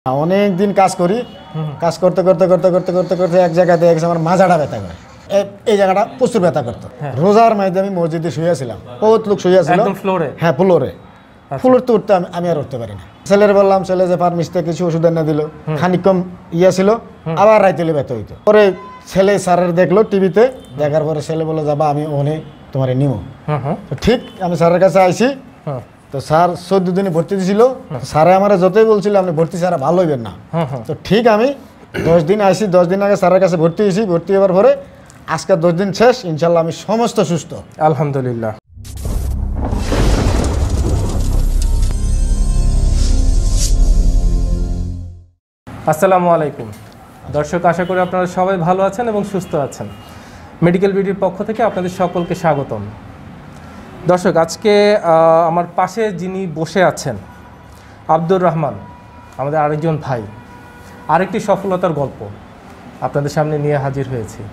অনেক দিন কাজ করি, কাজ করতে করতে করতে করতে করতে করতে এক জায়গায় দেখে গেছে আমার মাজাটা ব্যথা করে। এই জায়গাটা প্রচুর ব্যথা করতো। রোজার মাঝে আমি মসজিদে শুয়েছিলাম, বহুত লোক শুয়েছিল ফ্লোরে। হ্যাঁ, ফ্লোরে ফ্লোর তো উঠতে আমি আর উঠতে পারি না। ছেলের বললাম, ছেলে যে ফার্মিস্টে কিছু ওষুধ এনে দিল, খানিক কম ছিল, আবার রাইতেলে ব্যথা হইতো। পরে ছেলে স্যারের দেখলো টিভিতে, দেখার পরে ছেলে বললো, যাবা আমি ওনে তোমার নিমো। ঠিক আমি স্যারের কাছে আইসি, তো স্যার 14 দিনে ভর্তি দিয়েছিল। স্যারে আমার যতই বলছিল আপনি ভর্তি স্যার ভালো হইবেন না। তো ঠিক আমি 10 দিন আইসি, 10 দিন আগে স্যারের কাছে ভর্তি হয়েছি। ভর্তি হওয়ার পরে আজকে 10 দিন শেষ, ইনশাল্লাহ আমি সমস্ত সুস্থ, আলহামদুলিল্লাহ। আসসালামু আলাইকুম দর্শক, আশা করি আপনারা সবাই ভালো আছেন এবং সুস্থ আছেন। মেডিকেল বিডির পক্ষ থেকে আপনাদের সকলকে স্বাগতম। দর্শক, আজকে আমার পাশে যিনি বসে আছেন আব্দুর রহমান, আমাদের আরেকজন ভাই, আরেকটি সফলতার গল্প আপনাদের সামনে নিয়ে হাজির হয়েছি।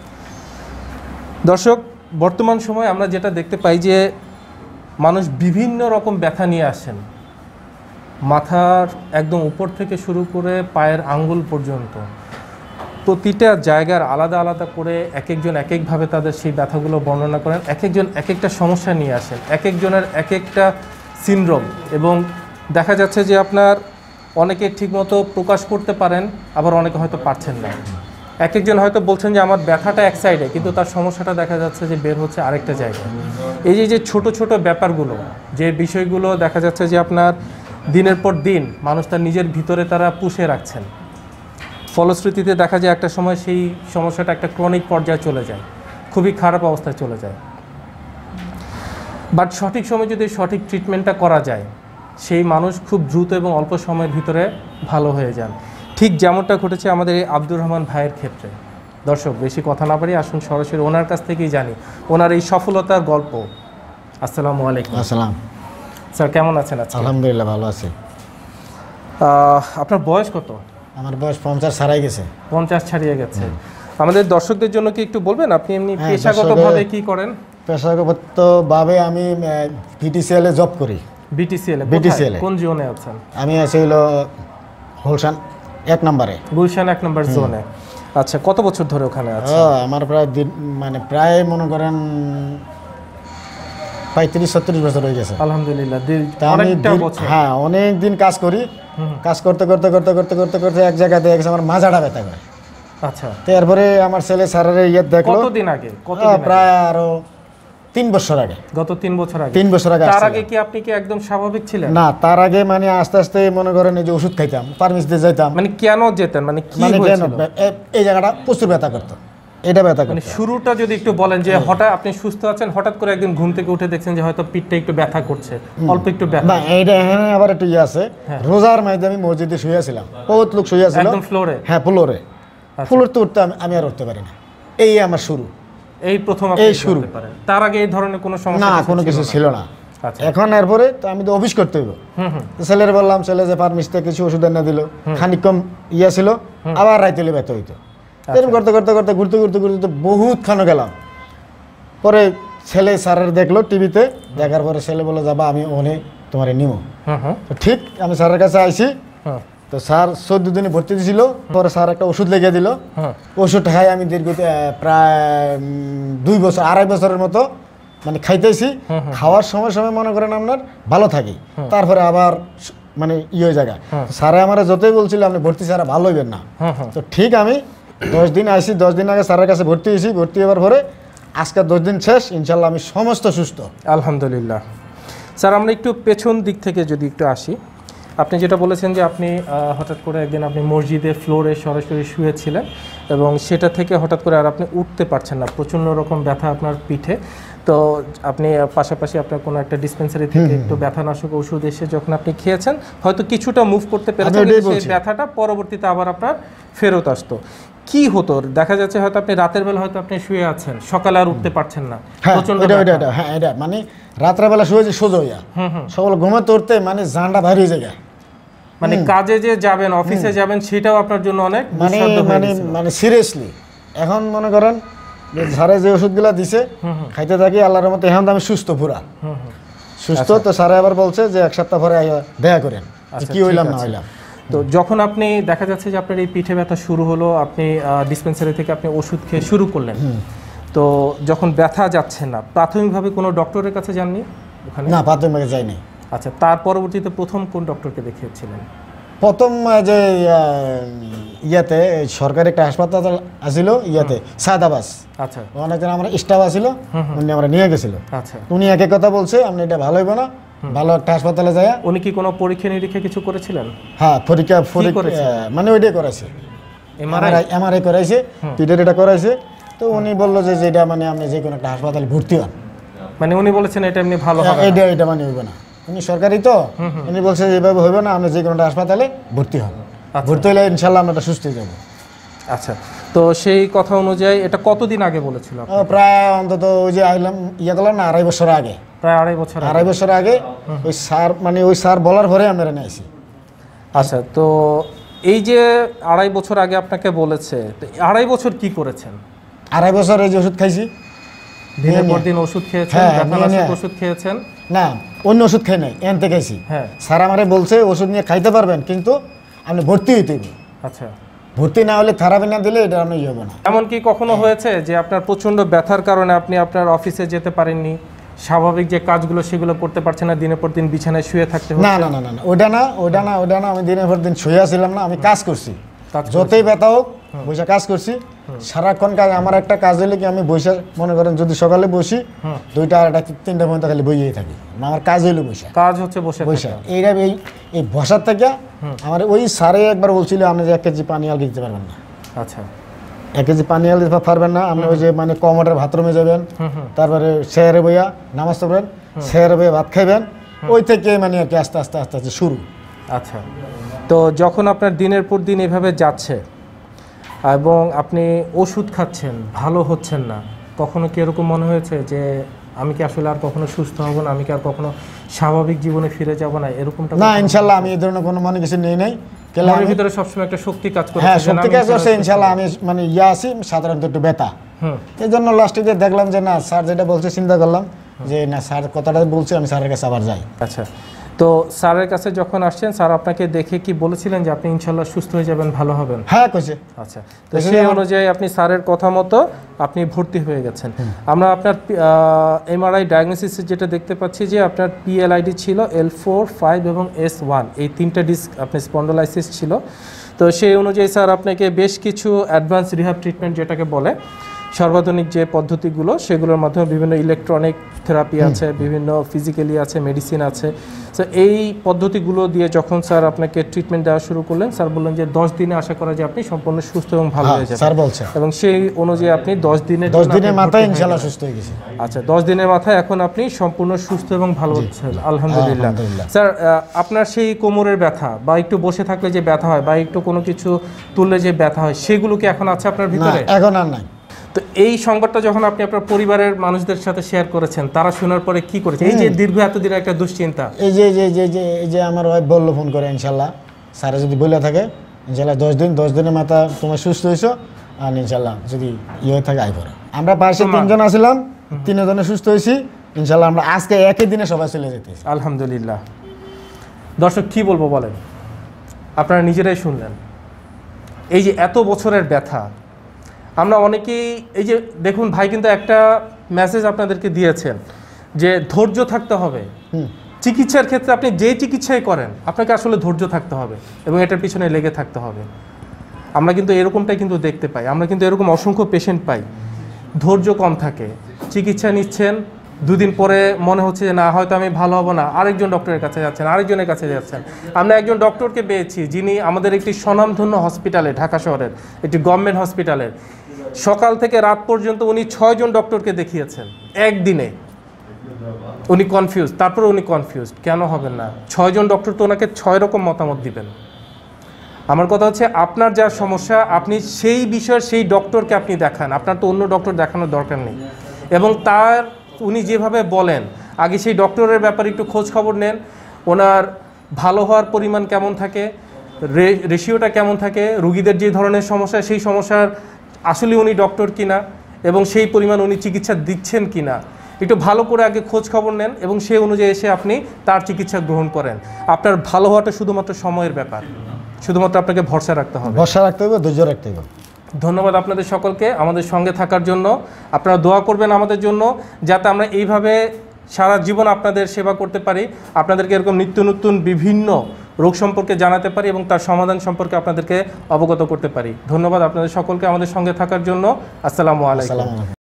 দর্শক, বর্তমান সময়ে আমরা যেটা দেখতে পাই যে মানুষ বিভিন্ন রকম ব্যথা নিয়ে আসেন, মাথার একদম উপর থেকে শুরু করে পায়ের আঙ্গুল পর্যন্ত প্রতিটা জায়গার আলাদা আলাদা করে এক একজন এক একভাবে তাদের সেই ব্যথাগুলো বর্ণনা করেন। এক একজন এক একটা সমস্যা নিয়ে আসেন, এক একজনের এক একটা সিনড্রোম, এবং দেখা যাচ্ছে যে আপনার অনেকে ঠিকমতো প্রকাশ করতে পারেন, আবার অনেকে হয়তো পারছেন না। এক একজন হয়তো বলছেন যে আমার ব্যথাটা এক সাইডে, কিন্তু তার সমস্যাটা দেখা যাচ্ছে যে বের হচ্ছে আরেকটা জায়গায়। এই যে ছোট ছোট ব্যাপারগুলো, যে বিষয়গুলো দেখা যাচ্ছে যে আপনার দিনের পর দিন মানুষ তার নিজের ভিতরে তারা পুষে রাখছেন, ফলশ্রুতিতে দেখা যায় একটা সময় সেই সমস্যাটা একটা ক্রনিক পর্যায়ে চলে যায়, খুবই খারাপ অবস্থায় চলে যায়। বাট সঠিক সময় যদি সঠিক ট্রিটমেন্টটা করা যায়, সেই মানুষ খুব দ্রুত এবং অল্প সময়ের ভিতরে ভালো হয়ে যান। ঠিক যেমনটা ঘটেছে আমাদের এই আব্দুর রহমান ভাইয়ের ক্ষেত্রে। দর্শক, বেশি কথা না পারি, আসুন সরাসরি ওনার কাছ থেকেই জানি ওনার এই সফলতার গল্প। আসসালামু আলাইকুম। আসসালাম স্যার, কেমন আছেন? আলহামদুলিল্লাহ ভালো আছি। আপনার বয়স কত? আমার বয়স 50 ছাড়াই গেছে। 50 ছাড়িয়ে গেছে। আমাদের দর্শকদের জন্য কি একটু বলবেন আপনি এমনি পেশাগতভাবে কি করেন? পেশাগতভাবে আমি বিটিসিএল এ জব করি। বিটিসিএল কোন জোনে আছেন? আমি আছি হলো গুলশান 1 নম্বরে। গুলশান 1 নম্বর জোনে। আচ্ছা, কত বছর ধরে ওখানে আছেন? আমার প্রায় মনে করেন 35-36 বছর হয়ে গেছে। আলহামদুলিল্লাহ, অনেকটা বছর। হ্যাঁ, অনেক দিন কাজ করি, কাজ করতে করতে করতে করতে করতে করতে এক জায়গায় দেখে গেছে আমার মাজাটা ব্যথা করে। আচ্ছা, তারপরে আমার ছেলে স্যারের দেখলো। কতদিন আগে? প্রায় আরো 3 বছর আগে। গত 3 বছর আগে? 3 বছর আগে। তার আগে কি আপনি কি একদম স্বাভাবিক ছিলেন? না, তার আগে আস্তে আস্তে মনে করেন এই যে ওষুধ খাইতাম, ফার্মেসিতে যাইতাম। কেন যেতেন? কি হয়েছিল? এই জায়গাটা প্রচুর ব্যথা করতো, এটা ব্যথা করতো। শুরুটা যদি একটু বলেন যে হঠাৎ আপনি সুস্থ আছেন, হঠাৎ করে একদিন ঘুম থেকে উঠে দেখছেন যে হয়তো পিঠটা একটু ব্যথা করছে, অল্প একটু ব্যথা। না, এইটা এখানে আবার একটু আছে। রোজার মাঝে আমি মসজিদে শুয়েছিলাম, বহুত লোক শুয়েছিল একদম ফ্লোরে। হ্যাঁ, ফ্লোরে ফ্লোর তো উঠতে আমি আর উঠতে পারি না। এই আমার শুরু, এই প্রথম আপনি শুরু করেন। তার আগে এই ধরনের কোনো সমস্যা? না, কোনো কিছু ছিল না। এখন এরপরে তো আমি তো অফিস করতে হইব। ছেলের বললাম, ছেলে যে ফার্মেসিতে কিছু ওষুধ এনে দিল, খানিক কম ছিল, আবার রাইতেলে ব্যথা হইতো। এরকম করতে করতে করতে ঘুরতে ঘুরতে ঘুরতে বহুত খানো গেলাম। পরে ছেলে স্যারের দেখলো টিভিতে, দেখার পরে ছেলে বললো, যাবা আমি ওনে তোমার নিমো। তো ঠিক আমি স্যারের কাছে আইসি, তো স্যার 14 দিনে ভর্তি দিয়েছিল। পরে স্যার একটা ওষুধ লেগে দিল। ওষুধ খাই আমি দীর্ঘ প্রায় 2 বছর 2.5 বছরের মতো খাইতেছি। খাওয়ার সময় সময় মনে করেন আপনার ভালো থাকি, তারপরে আবার হয়ে যায়। স্যারে আমার যতই বলছিল আপনি ভর্তি স্যার ভালো হইবেন না। তো ঠিক আমি 10 দিন আইসি, 10 দিন আগে স্যারের কাছে ভর্তি হয়েছি। ভর্তি হওয়ার পরে আজকে 10 দিন শেষ, ইনশাল্লাহ আমি সমস্ত সুস্থ, আলহামদুলিল্লাহ। স্যার, আমরা একটু পেছন দিক থেকে যদি একটু আসি, আপনি যেটা বলেছেন যে আপনি হঠাৎ করে একদিন আপনি মসজিদের ফ্লোরে সরাসরি শুয়েছিলেন এবং সেটা থেকে হঠাৎ করে আর আপনি উঠতে পারছেন না, প্রচণ্ড রকম ব্যথা আপনার পিঠে। তো আপনি পাশাপাশি আপনার কোনো একটা ডিসপেন্সারি থেকে একটু ব্যথানাশক ওষুধ এসে যখন আপনি খেয়েছেন, হয়তো কিছুটা মুভ করতে পেরেছেন, সেই ব্যথাটা পরবর্তীতে আবার আপনার ফেরত আসতো। কি হতো? দেখা যাচ্ছে হয়তো আপনি রাতের বেলা হয়তো আপনি শুয়ে আছেন, সকালে আর উঠতে পারছেন না, প্রচন্ড ব্যথা। হ্যাঁ, এটা রাতের বেলা শুয়েছি সোজা হইয়া, সকালে ঘুমাতে উঠতে জানটা ভারী হয়ে যায়। কাজে যে যাবেন, অফিসে যাবেন, সেটাও আপনার জন্য অনেক সিরিয়াসলি। এখন মনে করেন স্যারে যে ওষুধগুলা দিছে খাইতে থাকি, আল্লাহর রহমতে এখন আমি সুস্থ, পুরা সুস্থ। তো স্যারে আবার বলছে যে 1 সপ্তাহ পরে দেখা করেন কি হইলাম না হইলাম। তো যখন আপনি দেখা যাচ্ছে যে আপনার এই পিঠে ব্যথা শুরু হলো, আপনি ডিসপেন্সারি থেকে আপনি ওষুধ খেয়ে শুরু করলেন, তো যখন ব্যথা যাচ্ছে না, প্রাথমিকভাবে কোনো ডক্টরের কাছে যাননি ওখানে? না, প্রাথমিকভাবে যাইনি। আচ্ছা, তার পরবর্তীতে প্রথম কোন ডক্টরকে দেখিয়েছিলেন? প্রথম যে ইয়াতে সরকারি একটা হাসপাতাল আসিল, ইয়াতে সাদাবাস। আচ্ছা, অনেকজন আমার স্টাফ আসিল, উনি আমরা নিয়ে গেছিল। আচ্ছা, উনি একে কথা বলছে, আপনি এটা ভালো হইব না, ভালো একটা হাসপাতালে যায়। উনি কি কোনো পরীক্ষা নিরীক্ষা কিছু করেছিলেন? হ্যাঁ, পরীক্ষা মানে ওইটাই করাইছে, এমআরআই করাইছে, পিঠের এটা করাইছে। তো উনি বললো যে যেটা মানে আপনি যে কোনো একটা হাসপাতালে ভর্তি হন। মানে উনি বলেছেন এটা এমনি ভালো হবে? এটা মানে হইব না, উনি সরকারি তো, উনি বলছে এইভাবে হইবে না, আপনি যে কোনো একটা হাসপাতালে ভর্তি হন। ভর্তি হলে ইনশাল্লাহ আমরা সুস্থ হয়ে যাবো। আচ্ছা, তো সেই কথা অনুযায়ী এটা কতদিন আগে বলেছিল? প্রায় অন্তত ওই যে আইলাম ইয়ে করলাম না, 2.5 বছর আগে। প্রায় 2.5 বছর আগে ওই স্যার মানে ওই স্যার বলার পরে আমরা নিয়েছি। আচ্ছা, তো এই যে 2.5 বছর আগে আপনাকে বলেছে, তো 2.5 বছর কি করেছেন? 2.5 বছর এই যে ওষুধ খাইছি, দিনের পর দিন ওষুধ খেয়েছেন, ব্যথানাশক ওষুধ খেয়েছেন? না, অন্য ওষুধ খাই নাই, এনতে খাইছি। হ্যাঁ, স্যার আমারে বলছে ওষুধ নিয়ে খাইতে পারবেন, কিন্তু আপনি ভর্তি হইতে হবে। আচ্ছা, ভর্তি না হলে থেরাপি না দিলে এটা আমি ইয়ে হবে না। এমন কি কখনো হয়েছে যে আপনার প্রচণ্ড ব্যথার কারণে আপনি আপনার অফিসে যেতে পারেননি, স্বাভাবিক যে কাজগুলো সেগুলো করতে পারছেন না, দিনের পর দিন বিছানায় শুয়ে থাকতে হচ্ছে? না না না না, ওটা না, আমি দিনের পর দিন শুয়ে ছিলাম না, আমি কাজ করছি। যতই ব্যথা হোক বসে কাজ করছি সারাক্ষণ। কাজ আমার একটা কাজ হলে কি আমি বসে, মনে করেন যদি সকালে বসি 2টা 2:30 3টা পর্যন্ত খালি বইয়েই থাকি, আমার কাজ হইলো বসে। কাজ হচ্ছে বসে বসে এইটা এই বসার থেকে আমার ওই স্যারে একবার বলছিল আপনি যে 1 কেজি পানি আল দিতে পারবেন না। আচ্ছা, 1 কেজি পানি আল দিতে পারবেন না, আপনি ওই যে মানে কমোডের বাথরুমে যাবেন, তারপরে শেয়ারে বইয়া নামাজ পড়বেন, শেয়ারে বইয়া ভাত খাইবেন, ওই থেকে মানে আর কি আস্তে আস্তে আস্তে আস্তে শুরু। আচ্ছা, তো যখন আপনার দিনের পর দিন এভাবে যাচ্ছে এবং আপনি ওষুধ খাচ্ছেন, ভালো হচ্ছেন না, কখনো কি এরকম মনে হয়েছে যে আমি কি আসলে আর কখনো সুস্থ হব না, আমি কি আর কখনো স্বাভাবিক জীবনে ফিরে যাব না, এরকমটা? না, ইনশাল্লাহ আমি এই ধরনের কোনো মনে কিছু নেই নাই। আমার ভিতরে সবসময় একটা শক্তি কাজ করে। হ্যাঁ, শক্তি কাজ করছে ইনশাল্লাহ। আমি মানে আছি সাধারণত একটু ব্যথা, এই জন্য লাস্টে গিয়ে দেখলাম যে না, স্যার যেটা বলছে চিন্তা করলাম যে না, স্যার কথাটা বলছে, আমি স্যারের কাছে আবার যাই। আচ্ছা, তো স্যারের কাছে যখন আসছেন, স্যার আপনাকে দেখে কি বলেছিলেন যে আপনি ইনশাল্লাহ সুস্থ হয়ে যাবেন, ভালো হবেন? হ্যাঁ, কইছে। আচ্ছা, তো সেই অনুযায়ী আপনি স্যারের কথা মতো আপনি ভর্তি হয়ে গেছেন। আমরা আপনার এমআরআই ডায়াগনোসিসে যেটা দেখতে পাচ্ছি যে আপনার PLID ছিল L4, 5 এবং S1, এই 3টা ডিস্ক আপনার স্পন্ডোলাইসিস ছিল। তো সেই অনুযায়ী স্যার আপনাকে বেশ কিছু অ্যাডভান্স রিহ্যাব ট্রিটমেন্ট যেটাকে বলে, সর্বাধুনিক যে পদ্ধতিগুলো, সেগুলোর মাধ্যমে বিভিন্ন ইলেকট্রনিক থেরাপি আছে, বিভিন্ন ফিজিক্যালি আছে, মেডিসিন আছে। তো এই পদ্ধতিগুলো দিয়ে যখন স্যার আপনাকে ট্রিটমেন্ট দেওয়া শুরু করলেন, স্যার বললেন যে 10 দিনে আশা করা যায় আপনি সম্পূর্ণ সুস্থ এবং ভালো হয়ে যাবেন, স্যার বলছে। এবং সেই অনুযায়ী আপনি 10 দিনের মাথায় ইনশাআল্লাহ সুস্থ হয়ে গেছি। আচ্ছা, 10 দিনের মাথায় এখন আপনি সম্পূর্ণ সুস্থ এবং ভালো হচ্ছেন, আলহামদুলিল্লাহ। স্যার, আপনার সেই কোমরের ব্যথা বা একটু বসে থাকলে যে ব্যথা হয় বা একটু কোনো কিছু তুললে যে ব্যথা হয়, সেগুলো কি এখন আছে আপনার ভিতরে? এখন আর নাই। তো এই সংবাদটা যখন আপনি আপনার পরিবারের মানুষদের সাথে শেয়ার করেছেন, তারা শোনার পরে কি করেছে? এই যে দীর্ঘ এতদিনের একটা দুশ্চিন্তা, এই যে আমার ওয়াইফ বললো ফোন করে, ইনশাল্লাহ স্যারে যদি বলে থাকে ইনশাল্লাহ 10 দিনের মাথা তোমার সুস্থ হয়েছো, আর ইনশাল্লাহ যদি ইয়ে থাকে আই করো। আমরা পাশে 3 জন আসলাম, 3 জনে সুস্থ হয়েছি ইনশাল্লাহ। আমরা আজকে একই দিনে সবাই চলে যেতে, আলহামদুলিল্লাহ। দর্শক কি বলবো বলেন, আপনারা নিজেরাই শুনলেন। এই যে এত বছরের ব্যথা, আমরা অনেকেই এই যে দেখুন, ভাই কিন্তু একটা মেসেজ আপনাদেরকে দিয়েছেন যে ধৈর্য থাকতে হবে। চিকিৎসার ক্ষেত্রে আপনি যে চিকিৎসাই করেন, আপনাকে আসলে ধৈর্য থাকতে হবে এবং এটার পিছনে লেগে থাকতে হবে। আমরা কিন্তু এরকমটাই কিন্তু দেখতে পাই, আমরা কিন্তু এরকম অসংখ্য পেশেন্ট পাই, ধৈর্য কম থাকে, চিকিৎসা নিচ্ছেন, 2 দিন পরে মনে হচ্ছে যে না, হয়তো আমি ভালো হব না, আরেকজন ডক্টরের কাছে যাচ্ছেন, আরেকজনের কাছে যাচ্ছেন। আমরা একজন ডক্টরকে পেয়েছি যিনি আমাদের একটি স্বনামধন্য হসপিটালে, ঢাকা শহরের একটি গভর্নমেন্ট হসপিটালের, সকাল থেকে রাত পর্যন্ত উনি 6 জন ডক্টরকে দেখিয়েছেন একদিনে। উনি কনফিউজ, তারপরে উনি কনফিউজড কেন হবেন না? 6 জন ডক্টর তো ওনাকে 6 রকম মতামত দিবেন। আমার কথা হচ্ছে, আপনার যা সমস্যা আপনি সেই বিষয়ের সেই ডক্টরকে আপনি দেখান, আপনার তো অন্য ডক্টর দেখানোর দরকার নেই। এবং তার উনি যেভাবে বলেন, আগে সেই ডক্টরের ব্যাপারে একটু খোঁজ খবর নেন, ওনার ভালো হওয়ার পরিমাণ কেমন থাকে, রেশিওটা কেমন থাকে, রুগীদের যে ধরনের সমস্যা, সেই সমস্যার আসলে উনি ডক্টর কিনা এবং সেই পরিমাণ উনি চিকিৎসা দিচ্ছেন কিনা, একটু ভালো করে আগে খোঁজ খবর নেন এবং সেই অনুযায়ী এসে আপনি তার চিকিৎসা গ্রহণ করেন। আপনার ভালো হওয়াটা শুধুমাত্র সময়ের ব্যাপার। শুধুমাত্র আপনাকে ভরসা রাখতে হবে। ভরসা রাখতে হবে, ধৈর্য রাখতে হবে। ধন্যবাদ আপনাদের সকলকে আমাদের সঙ্গে থাকার জন্য। আপনারা দোয়া করবেন আমাদের জন্য, যাতে আমরা এইভাবে সারা জীবন আপনাদের সেবা করতে পারি, আপনাদেরকে এরকম নিত্য নতুন বিভিন্ন রোগ সম্পর্কে জানাতে পারি এবং তার সমাধান সম্পর্কে আপনাদেরকে অবগত করতে পারি। ধন্যবাদ আপনাদের সকলকে আমাদের সঙ্গে থাকার জন্য। আসসালামু আলাইকুম।